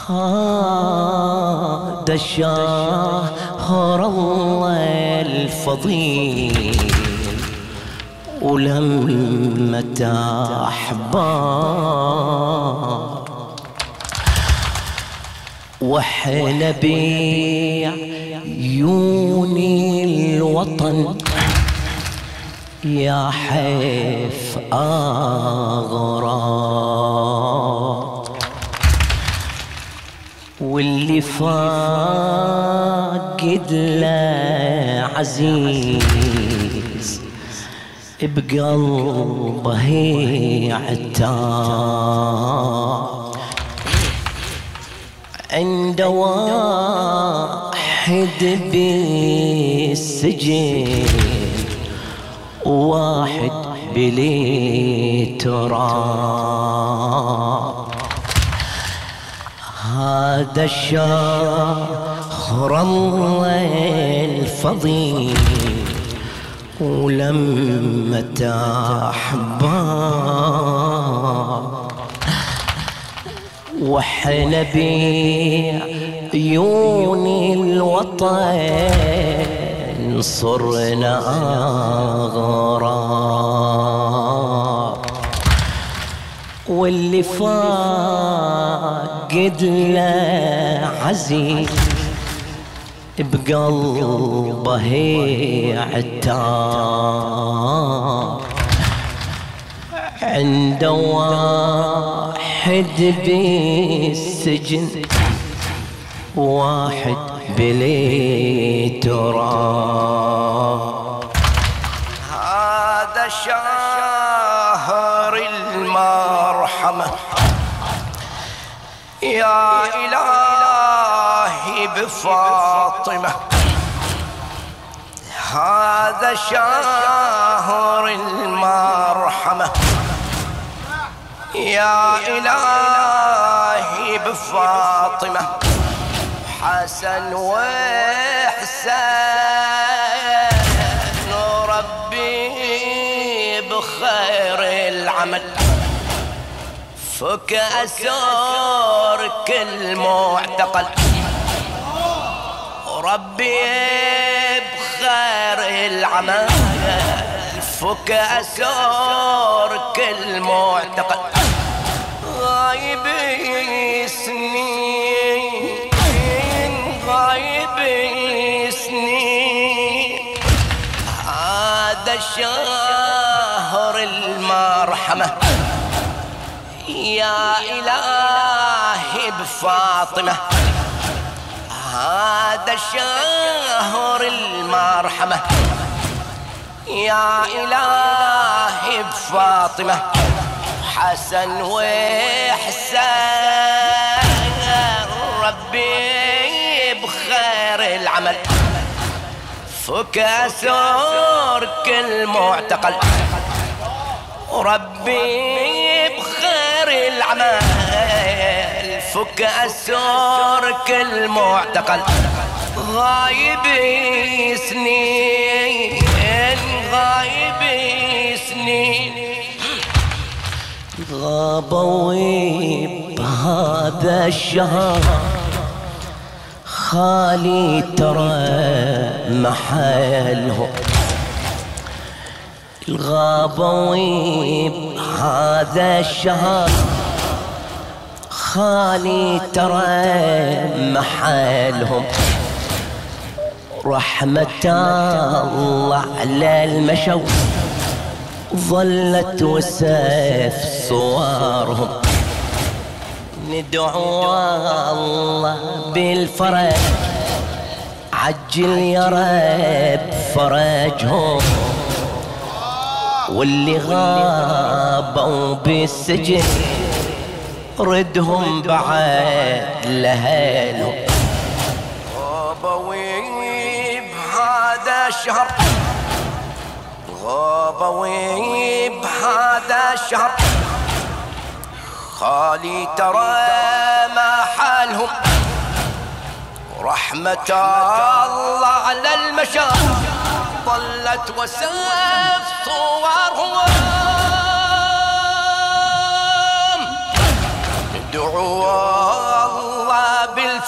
هذا الشهر الله الفضيل ولما أحباب واحنا بعيون الوطن يا حيف أغراب واللي فاقد له عزيز بقلبه عتاب عند واحد بالسجن واحد بلي تراب هذا الشهر الله الفضيل ولما أحباب واحنا بعيون الوطن صرنا أغراب واللي فاقد له عزيز بقلبه عتاب عند واحد بالسجن واحد بلي تراب هذا شهر المرحمة يا إلهي بفاطمة هذا شهر المرحمة يا إلهي بفاطمة حسن وحسين ربي بخير العمل فك أسر كل معتقل ربي بخير العمل فك أسر كل معتقل غايب سنين غايب سنين هذا الشهر المرحمة يا إلهي بفاطمة هذا الشهر المرحمة يا إلهي بفاطمة حسن وحسين ربي بخير العمل فك أسر كل معتقل ربي بخير العمل فك أسر كل معتقل غايب سنين غايب سنين غابوا بهذا الشهر خالي ترى محلهم الغابوا بهذا الشهر خالي ترى محلهم رحمة الله على المشو ظلت وسيف صورهم ندعو الله بالفرج عجل يا رب فرجهم واللي غابوا بالسجن ردهم بعد لهالهم غابوا بهذا الشهر غابوا بهذا الشهر خالي ترى ما حالهم رحمة الله على المشاء ظلت وسف صورهم ندعو الله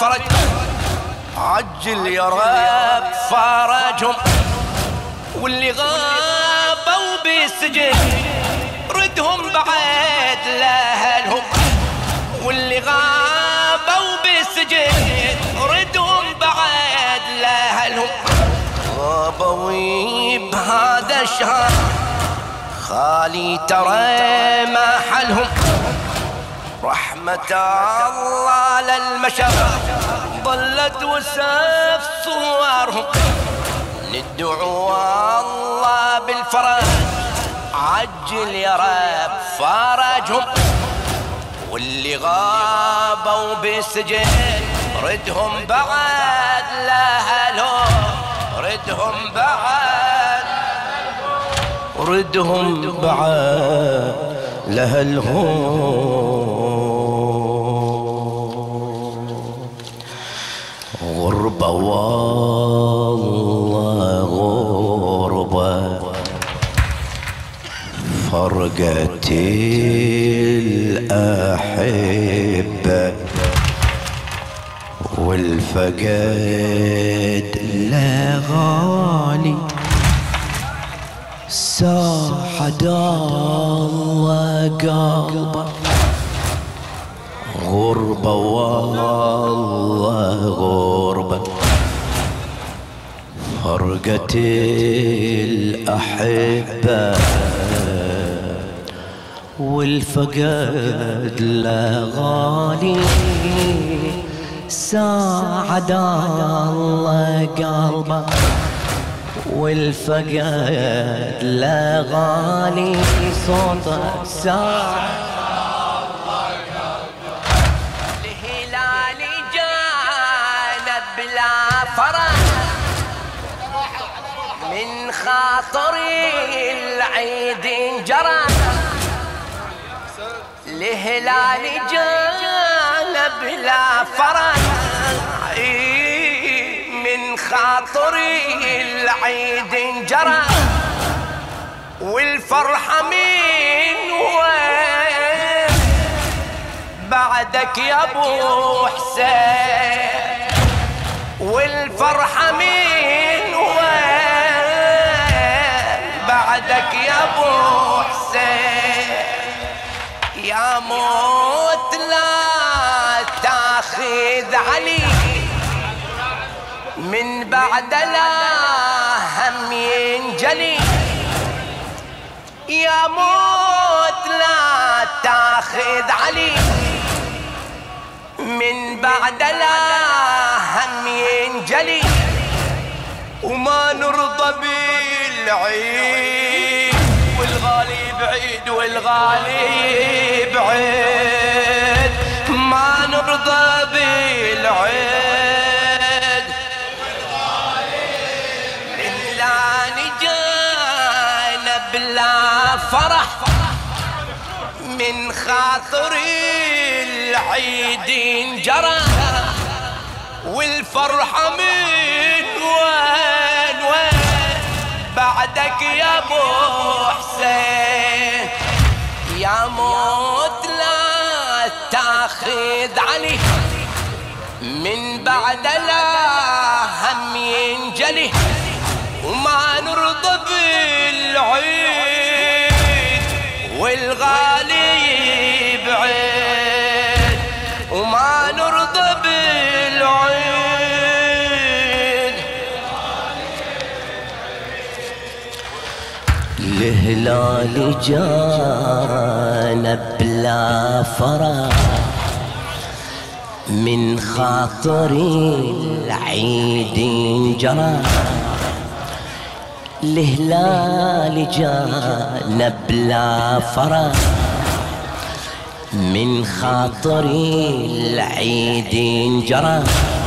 بالفرج عجل يا رب فرجهم، واللي غابوا بالسجن ردهم بعد لأهلهم، واللي غابوا بالسجن ردهم بعد لأهلهم. غابوا بهذا الشهر خالي ترى ما حلهم، رحمة الله للمشر ظلت وسف صورهم. ندعو الله بالفرج عجل يا رب فرجهم، واللي غابوا بالسجن ردهم بعد لأهلهم، ردهم بعد لأهلهم. غربة والله غربة فرقت الأحبة، والفقد لا غالي ساحد الله قلبه. غربة والله غربة فرقت الأحبة، والفقد لا غالي ساعد الله قلبه، والفقد لا غالي صوتك ساعد. الهلال جانا بلا فرح من خاطري العيد انجرى، الهلال جانا بلا فرح من خاطري العيد انجرى، والفرحة من وين بعدك يا ابو حسين، والفرحة من وين بعدك يا ابو حسين. يا موت لا تاخذ علي من بعد لا هم ينجلي، يا موت لا تاخذ علي من بعد لا هم ينجلي، وما نرضى بالعيد والغالي بعيد، والغالي بعيد ما نرضى بالعيد، إلا نجانا بلا فرح من خاطري العيد انجرى، والفرحة من وين بعدك يا ابو حسين. يا موت لا تاخذ علي من بعد لا هم ينجلي، وما نرضى بالعيد والغالي بعيد، وما نرضى بالعيد. الهلال جانا بلا فرح من خاطري العيد انجرى، الهلال جانا بلا فرح من خاطري العيد انجرى،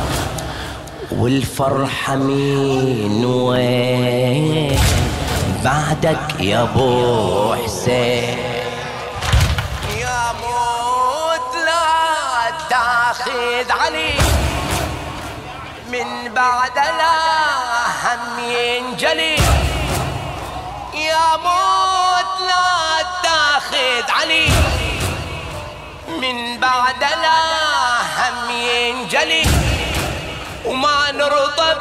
والفرحة من وين بعدك يا ابو حسين. يا موت لا تاخذ علي من بعد لا هم ينجلي، يا موت لا تاخذ علي من بعد لا هم ينجلي، وما نرضى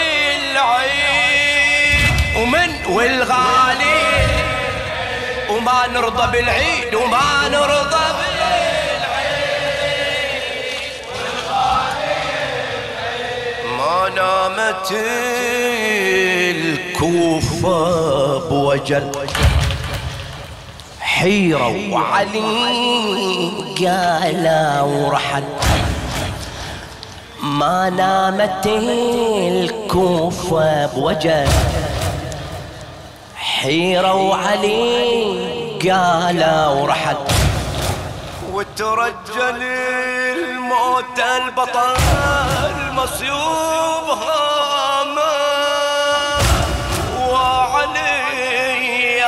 بالعيد والغالي، وما نرضى بالعيد وما نرضى بالعيد والغالي. ما نامت الكوفة بوجل، حيرة وعلي قالا ورحل. ما نامت الكوفة بوجل، حيرة وعلي قالا ورحل. وترجل الموت البطل مصيوب هامه، وعلي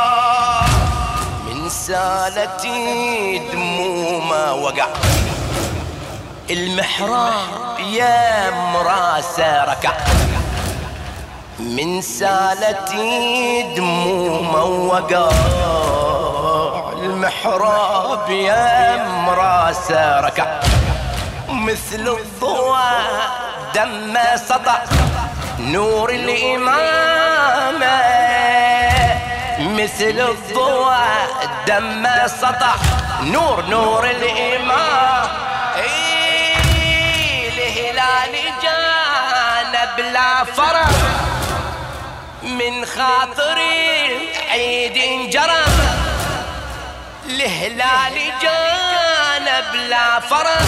من سالتي دمومه وقع. المحراب يا مراسه ركع، من سالتي دمومه وقع. المحراب يا مراسه ركع، مثل الضوء دمه سطع نور الإمامة. مثل الضوء دمه سطع نور الإمام. الهلال جانا بلا فرح، من خاطري عيد انجرى. الهلال جانا بلا فرح،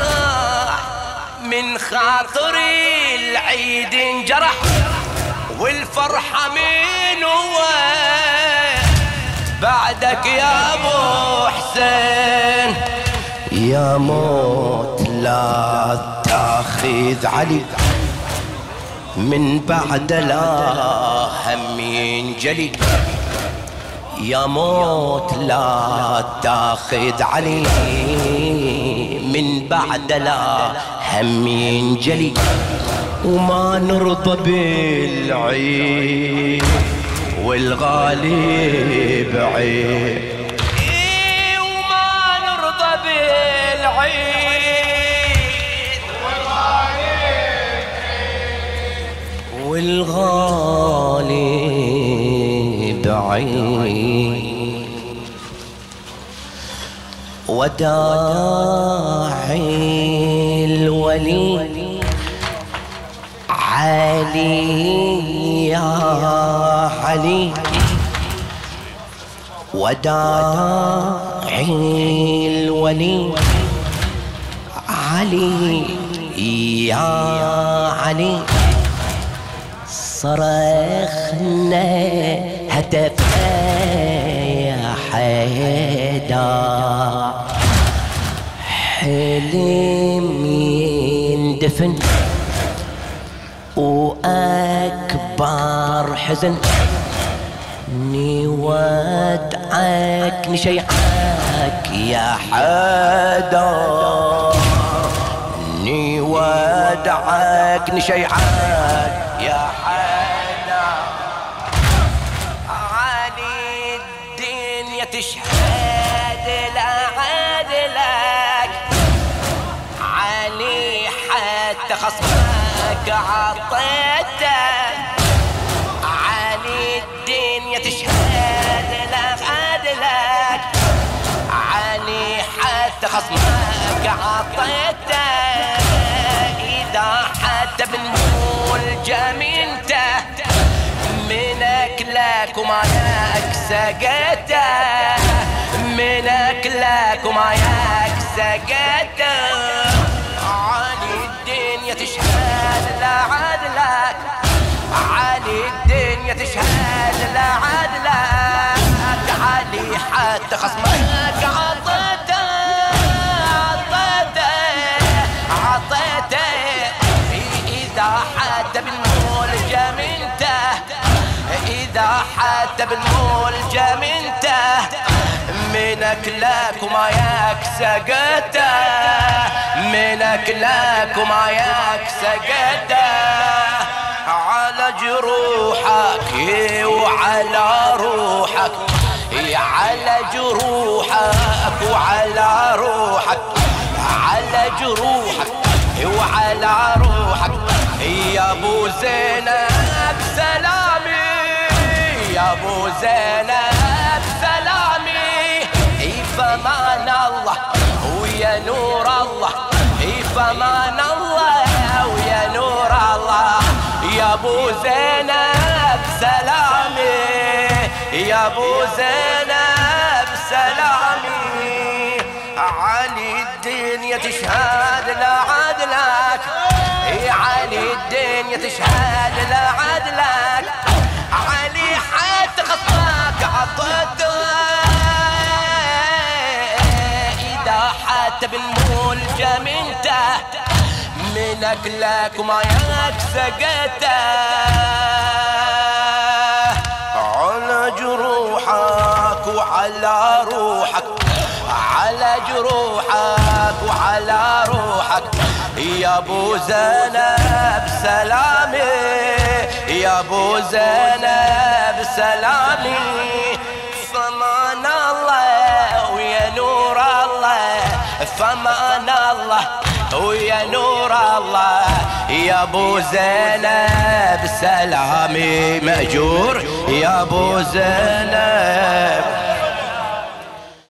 من خاطري العيد انجرح. والفرحة من هو بعدك يا ابو حسين؟ يا موت لا تاخذ علي، من بعد لا هم ينجلي. يا موت لا تاخذ علي، من بعد لا هم ينجلي. وما نرضى بالعيد والغالي بعيد. وما نرضى بالعيد والغالي بعيد. وداعي الولي علي يا علي، وداعي الولي علي يا علي. صرخنا هتفنا يا حيدر، حلم يندفن وأكبر حزن. نودعك نشيعك يا حيدر، نودعك نشيعك يا حيدر. علي الدنيا تشهد لعدلك، علي حتى خصمك عطيتك. علي الدنيا تشهد لعدلك، علي حتى خصمك عطيتك. إذا حتى بنقول جميلته، منك لك وما يك سقيته، منك لك وما يك سقيته. علي الدنيا تشهد لعدلك، علي الدنيا تشهد لعدلك. علي حتى خصمك عطيته عطيته. إذا حتى بنقول جميلته، إذا حتى بنقول جميلته، منك لك وما يك سقيته، منك لك وما يك سقيته. على جروحك وعلى روحك، على جروحك وعلى روحك، على جروحك وعلى روحك. يا ابو زينب سلامي يا ابو زينب سلامي فمان الله ويا نور الله فمان الله ويا نور الله يا ابو زينب سلامي يا ابو زينب سلامي علي الدنيا تشهد لا عدلك علي الدنيا تشهد لا عدلك علي حتى خصمك عطته إذا حتى بالملجأ منته من أكلك وما يكسقته على جروحك وعلى روحك على جروحك وعلى روحك يا ابو زينب سلامي يا ابو زينب سلامي فمان الله ويا نور الله فمان الله ويا نور الله يا ابو زينب سلامي مأجور يا ابو زينب